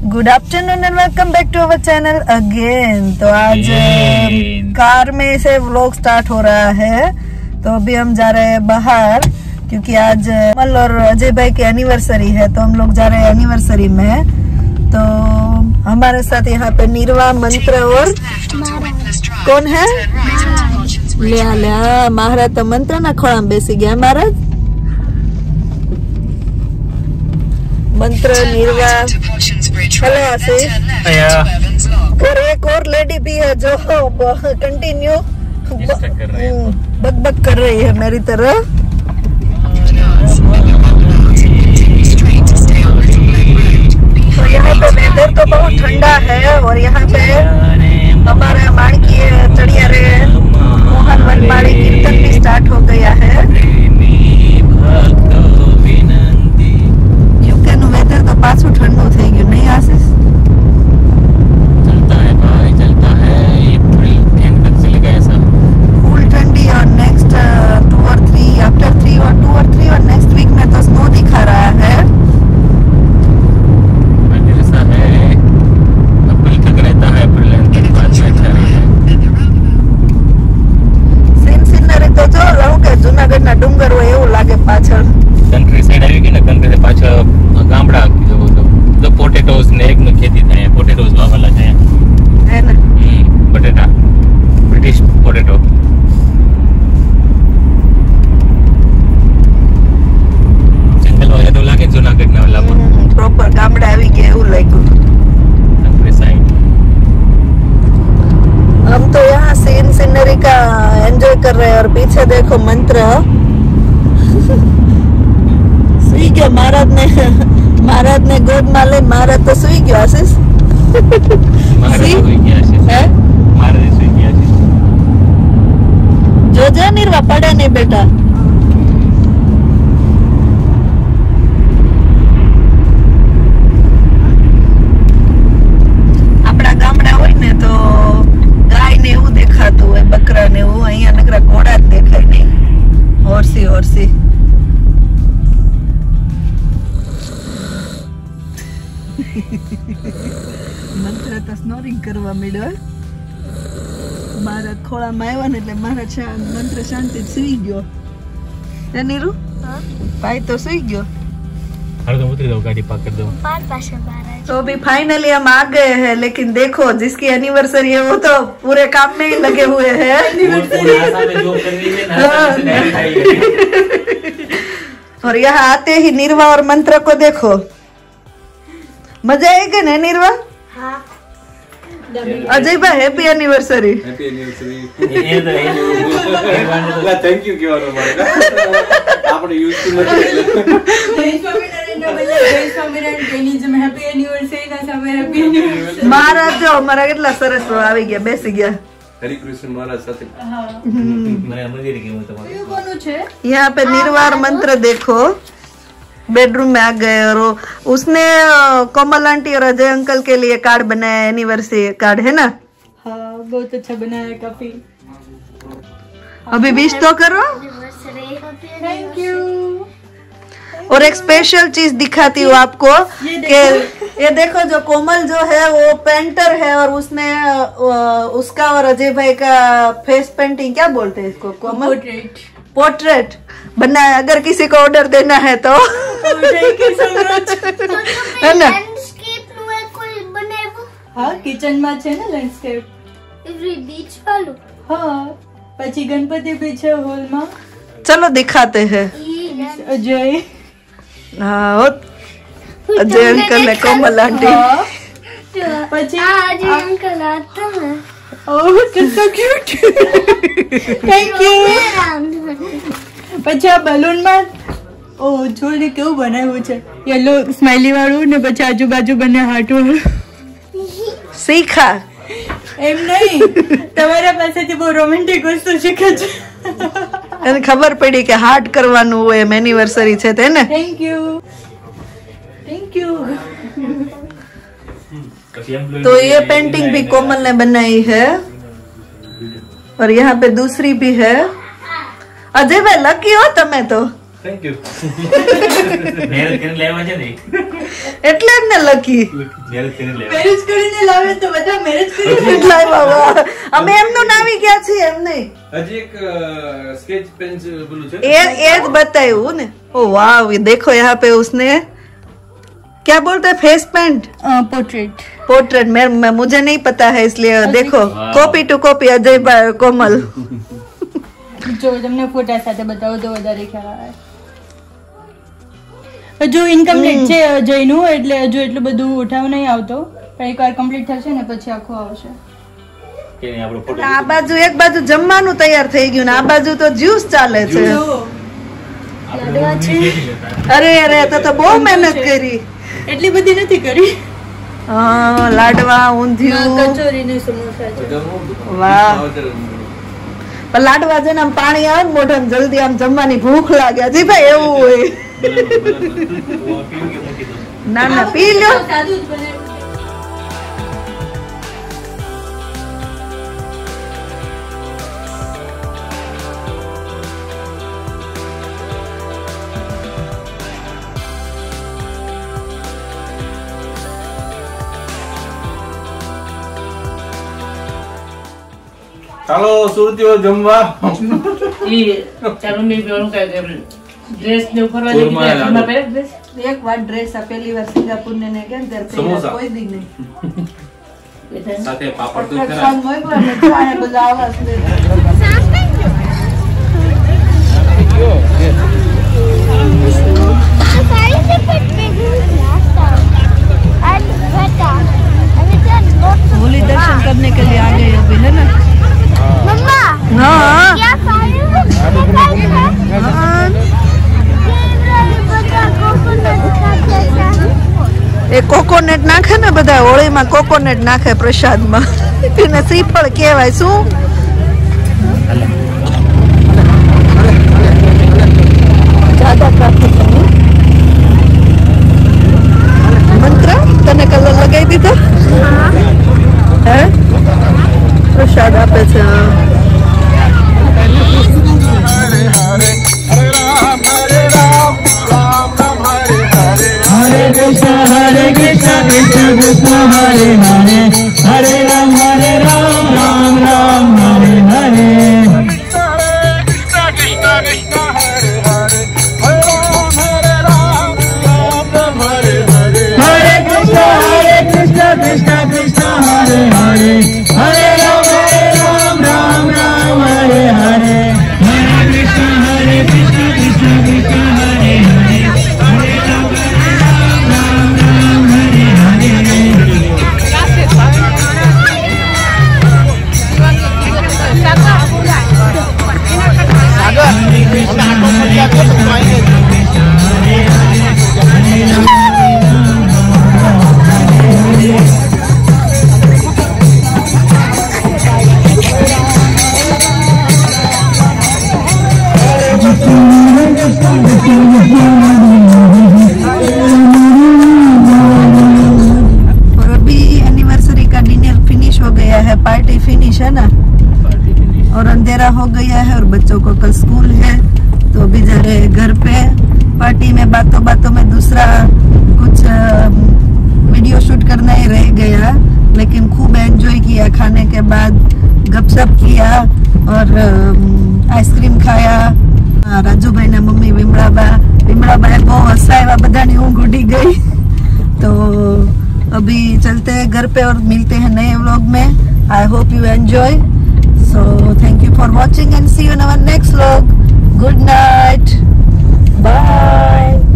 Good afternoon and welcome back to our channel again. तो आज car में से व्लॉग स्टार्ट हो रहा है। तो अभी हम जा रहे हैं बाहर क्योंकि आज कमल और अजय भाई की एनिवर्सरी है, तो हम लोग जा रहे हैं एनिवर्सरी में। तो हमारे साथ यहाँ पे निर्वा, मंत्र और कौन है? लिया लिया महाराज। तो मंत्र ना खोड़ा में बेसी गया महाराज। मंत्र, निर्वा, हेलो आशीष, और एक और लेडी भी है जो कंटिन्यू बक कर रही है मेरी तरह। तो यहाँ पे वेदर तो बहुत ठंडा है और यहाँ पे हमारे माणकी चढ़िया रे मोहन वनमाड़ी कीर्तन भी स्टार्ट हो गया है। वेदर तो पाछू ठंडू થઈ ગયું नहीं आशीष? चलता है भाई, चलता है। ये पूरी एंड तक चलेगा ऐसा फुल ठंडी। और नेक्स्ट 2 और 3 आफ्टर 3 और 2 और 3 और नेक्स्ट वीक में तो स्नो दिखा रहा है। ऐसा है, अप्रैल तक रहता है, अप्रैल एंड तक बाद में अच्छा रहता है। सीन सीनरी तो जो રહું કે જૂનાગઢના ડુંગર હોય એવું લાગે પાછળ। कंट्री साइड આવી ગઈ ને, कंट्री से પાછળ ગામડા जो पोटेटोज ने एक में खेती થાય, पोटेटोज वाला છે है ना। बटेटा ब्रिटिश पोटेटो। जंगल वाला तो लागे जूनागढ़ ना वाला प्रॉपर ગામડા આવી ગયા એવું લાગ્યું। कंट्री साइड हम तो यहाँ सीन सीनरी का एंजॉय कर रहे हैं और पीछे देखो मंत्र सुई गया। महाराज ने गोद में ले, महाराज तो सुई गयो आशीष। जो जा निर्वा पड़े नहीं बेटा। अपना गामड़ा होय ने तो गाय ने એવું દેખાતું હોય, બકરા ને એવું। અહીંયા નકરા ઘોડા જ દેખાય નહીં, હોર્સી। મંત્ર તો સ્નોરિંગ કરવા માંડ્યો। મારા ખોળામાં આવ્યા ને એટલે મારા મંત્ર શાંતિ સુઈ ગયો। હે નીરુ? ભાઈ તો સુઈ ગયો। हर दम उतरी दो, गाड़ी पार्क कर दो। तो अभी फाइनली हम आ गए हैं, लेकिन देखो जिसकी एनिवर्सरी है वो तो पूरे काम में ही लगे हुए हैं। और यहाँ आते ही निर्वा और मंत्र को देखो। मजा आएगा ना निर्वा? हाँ। अजय भाई happy anniversary. Happy anniversary. Thank you क्यों आपने यूज टू महाराज जो हमारा કેટલા સરસ આવી ગયા, બેસી ગયા। हरिकृष्ण महाराज साथे। मैंने मंदिर के में तुम्हारे कौन है? यहाँ पे निर्वार मंत्र देखो, बेडरूम में आ गए। और उसने कोमल आंटी और अजय अंकल के लिए कार्ड बनाया, एनिवर्सरी कार्ड है ना। हाँ, बहुत अच्छा बनाया है, काफी। अभी विश तो करो। Thank you. और एक स्पेशल चीज दिखाती हूँ आपको कि ये देखो जो कोमल जो है वो पेंटर है और उसने उसका और अजय भाई का फेस पेंटिंग, क्या बोलते हैं इसको कोमल? पोर्ट्रेट बनाया। अगर किसी को ऑर्डर देना है तो है ना। हाँ, किचन में છે ને લેન્ડસ્કેપ એવરી બીચ વાળું। हाँ, પછી ગણપતિ भी છે હોલ में। चलो दिखाते हैं। अजय, हाँ अजय अंकल है, कोमल आंटी। પછી अजय अंकल आता है। ओह कितना क्यूट। Thank you. પછી આ બલૂન માં ઓ જોડે કેવું બનાવ્યું છે, યેલો સ્માઈલી વાળું ને પછી આજુબાજુ બને હાર્ટ વાળું। सीखा એમ નહીં, તમારા પાસેથી બહુ રોમેન્ટિક વસ્તુ શીખે છે। એને ખબર પડી કે હાર્ટ કરવાનું હોય એમ, એનિવર્સરી છે તેને। Thank you, thank you. तो ये पेंटिंग भी कोमल ने बनाई है और यहाँ पे दूसरी भी है। अजय भाई लकी हो तमे तो। Thank you. મેરેજ કરીને લેવા છે ને એટલે જ ને લકી મેરેજ કરીને લેવા મેરેજ કરીને લાવે તો બધા મેરેજ કરીને એટલે આવ્યા. અમે એમનું નામી ગયા છીએ એમ નહીં. હજી એક સ્કેચ પેન્સિલ પેલું છે. ये જ बताया ने. ओ वाह, ये देखो यहाँ पे उसने क्या बोलते हैं, फेस पेंट, पोर्ट्रेट. पोर्ट्रेट. मैं मुझे नहीं पता है इसलिए देखो वाह. कॉपी टू कॉपी अजय भाई कोमल. જો તમને ફોટા સાથે બતાવો તો વધારે ખ્યાલ આવે. હજુ ઇનકમ્પ્લીટ છે અજયનું, એટલે હજુ એટલું બધું ઉઠાવ નહીં આવતો, પણ એકવાર કમ્પ્લીટ થશે ને પછી આખું આવશે. કે નહીં આપણો ફોટો આ બાજુ એક બાજુ જમવાનું તૈયાર થઈ ગયું ને આ બાજુ તો જ્યુસ ચાલે છે. અરે અરે તો બહુ મહેનત કરી. એટલી બધી નથી કરી. હા, લાડવા, ઊંધિયું, કચોરી ને સમોસા છે. વાહ. પણ લાડવા છે ને આમ પાણી આવે ને મોઢામાં જલ્દી આમ જમવાની ભૂખ લાગે. હજી ભાઈ એવું હોય. ના ના પી લો. સાદું જ બને. ચાલો સુરતીઓ જમવા. ચાલો મેં પેલું કઈ ડ્રેસ ને ફરવા ચોરમાં જઈ લાડુ. ડ્રેસ એક વાર ડ્રેસ આ પહેલી વાર સિંગાપુર ને કેમ ત્યારે સમોસા. કોઈ દી નહીં. સાથે પાપડ તો ખરા. ખાન મોકલા ને ચાય બધા આવા છે. होली दर्शन करने के लिए आ गए अभी, है ना? मम्मा हाँ क्या એ કોકોનટ નાખે ને બધા હોળીમાં, કોકોનટ નાખે પ્રસાદમાં. એને શ્રીફળ કહેવાય. શું જ્યાદા ટ્રાફિક મંત્ર તને કલર લગાવી દીધો? હે, પ્રસાદ આપે છે. पार्टी फिनिश है ना, और अंधेरा हो गया है और बच्चों को कल स्कूल है, तो अभी जा रहे हैं घर पे. पार्टी में बातों बातों में दूसरा कुछ वीडियो शूट करना ही रह गया, लेकिन खूब एंजॉय किया. खाने के बाद गपशप किया और आइसक्रीम खाया. राजू भाई ने मम्मी विमलाबाई बहुत हंसाया, बधानी ऊँघ उड़ी गई. तो अभी चलते हैं घर पे और मिलते हैं नए व्लॉग में. I hope you enjoy. So thank you for watching and see you in our next vlog. Good night. Bye.